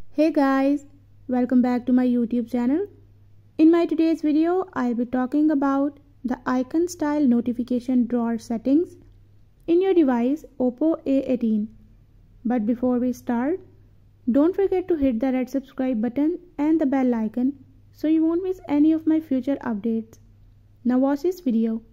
Hey guys, welcome back to my YouTube channel. In my today's video, I'll be talking about the icon style notification drawer settings in your device OPPO A18. But before we start, don't forget to hit the red subscribe button and the bell icon so you won't miss any of my future updates. Now watch this video.